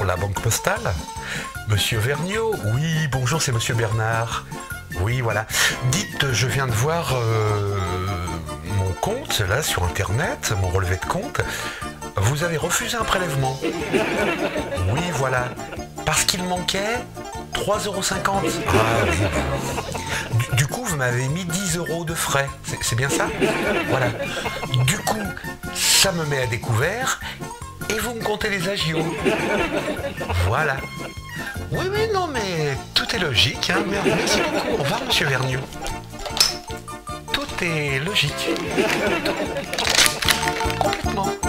la banque postale. Monsieur Vergniaud? Oui, bonjour, c'est monsieur Bernard. Oui, voilà. Dites, je viens de voir mon compte, là, sur Internet, mon relevé de compte. Vous avez refusé un prélèvement. Oui, voilà. Parce qu'il manquait 3,50 €. Ah oui. Du coup, vous m'avez mis 10 € de frais. C'est bien ça? Voilà. Du coup, ça me met à découvert et vous me comptez les agios. Voilà. Oui, oui, non, mais tout est logique. Hein. Merci beaucoup. Au revoir, monsieur Vergniaud. Tout est logique. Complètement.